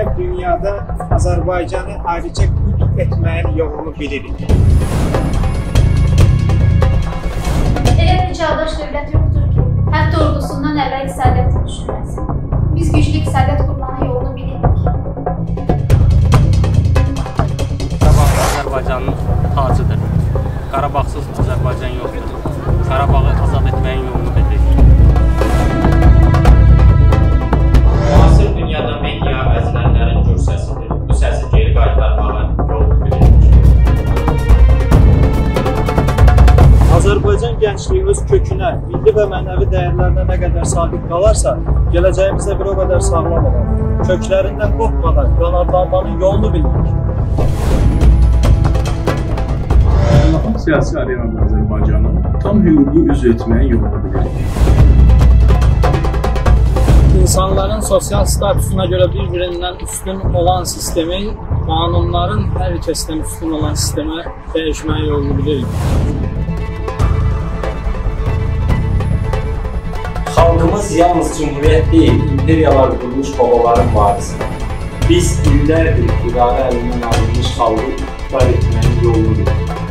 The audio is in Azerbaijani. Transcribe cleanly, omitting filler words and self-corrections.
Ümumiyyətlə dünyada Azərbaycanı ayrıca qüdr etməyin yolunu bilirik. Elə bir çağdaş dövlət yoxdur ki, hətta ordusundan əvvəl iqtisadiyyatı düşünməsin. Biz güclü iqtisadiyyat qurmanın yolunu bilirik. Qarabağ Azərbaycanın tacıdır. Qarabağsız Azərbaycan yoxdur. Qarabağı azad etməyin yolunu bilirik. Müasir dünyada media əzələnlərin gür səsidir. Bu səsi geri qaytarmağın yolunu bilirik. Azərbaycan gəncliyi öz kökünə, milli və mənəvi dəyərlərinə nə qədər sadiq qalarsa, gələcəyimizdə bir o qədər sağlam olar. Köklərindən qorxmadan qanadlanmanın yolunu bilirik. Beynəlxalq siyasi arenada Azərbaycanı tam hüquqi üzv etməyin yolunu bilirik. İnsanların sosial statusuna görə bir-birindən üstün olan sistemi, qanunların hər kəsdən üstün olan sistemə dəyişməyin yolunu bilirik. Xalqımız yalnız cümhuriyyət deyil, imperiyalar qurmuş babaların varisidir. Biz illərdir iqtidarı əlindən alınmış xalqı iqtidar etməyin yolunu bilirik.